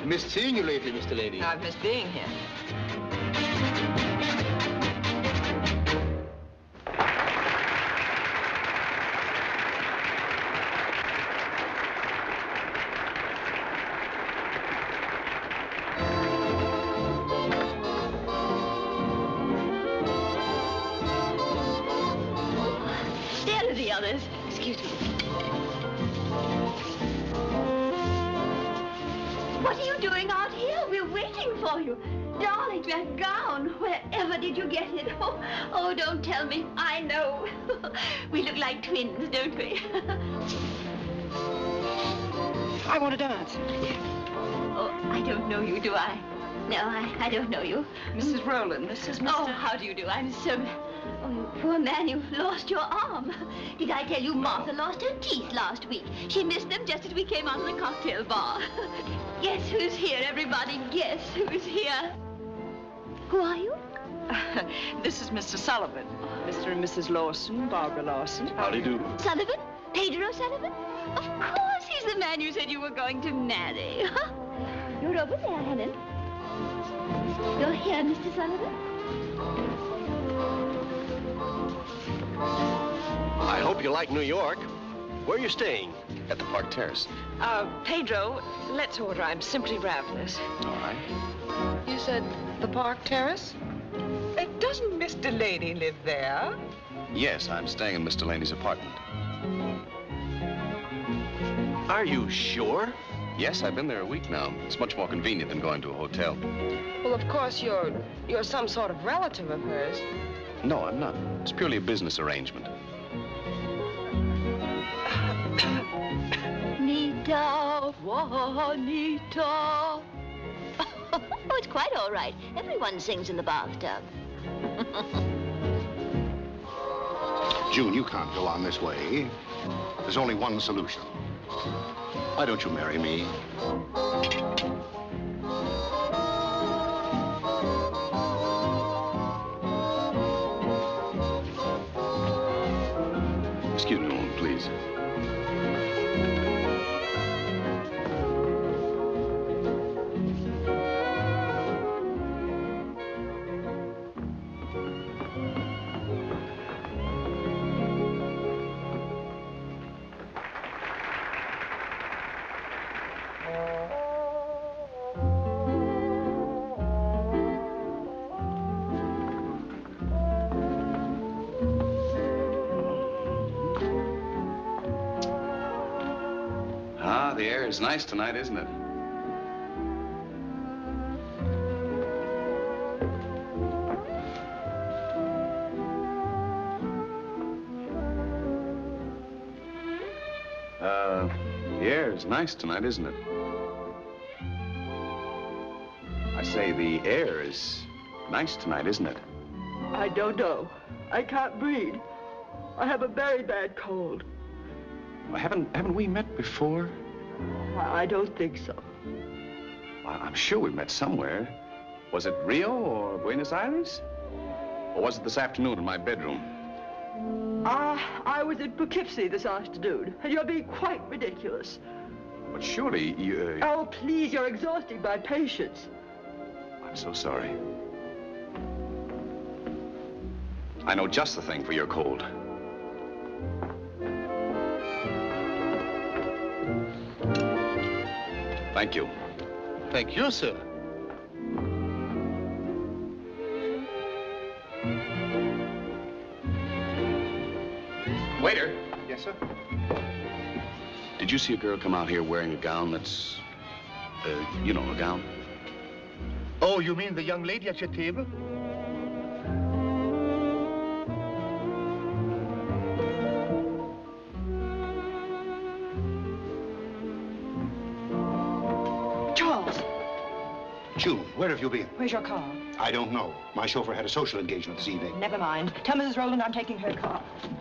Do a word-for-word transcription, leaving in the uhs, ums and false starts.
I've missed seeing you lately, Mister Lady. I've missed being here. There are the others. Excuse me. What are you doing out here? We're waiting for you. Darling, that gown. Wherever did you get it? Oh, oh, don't tell me. I know. We look like twins, don't we? I want to dance. Oh, I don't know you, do I? No, I, I don't know you. Missus Rowland, this is Mister Oh, how do you do? I'm so... Oh, you poor man, you've lost your arm. Did I tell you Martha lost her teeth last week? She missed them just as we came out of the cocktail bar. Guess who's here, everybody? Guess who's here? Who are you? Uh, this is Mister Sullivan. Mister and Missus Lawson, Barbara Lawson. Howdy do. Sullivan? Pedro Sullivan? Of course, he's the man you said you were going to marry. You're over there, Helen. You're here, Mister Sullivan? I hope you like New York. Where are you staying? At the Park Terrace. Uh, Pedro, let's order. I'm simply ravenous. All right. You said the Park Terrace? Uh, doesn't Mister Lady live there? Yes, I'm staying in Miss Delaney's apartment. Are you sure? Yes, I've been there a week now. It's much more convenient than going to a hotel. Well, of course, you're you're some sort of relative of hers. No, I'm not. It's purely a business arrangement. Nita, Juanita. Oh, it's quite all right. Everyone sings in the bathtub. June, you can't go on this way. There's only one solution. Why don't you marry me? Excuse me a moment, please. The air is nice tonight, isn't it? Uh, the air is nice tonight, isn't it? I say the air is nice tonight, isn't it? I don't know. I can't breathe. I have a very bad cold. Well, haven't haven't we met before? I, I don't think so. Well, I'm sure we met somewhere. Was it Rio or Buenos Aires? Or was it this afternoon in my bedroom? Ah, I was in Poughkeepsie this afternoon, and you're being quite ridiculous. But surely you... Uh... Oh, please, you're exhausting my patience. I'm so sorry. I know just the thing for your cold. Thank you. Thank you, sir. Waiter. Yes, sir? Did you see a girl come out here wearing a gown that's, uh, you know, a gown? Oh, you mean the young lady at your table? Charles! June, where have you been? Where's your car? I don't know. My chauffeur had a social engagement this evening. Never mind. Tell Missus Rowland I'm taking her car.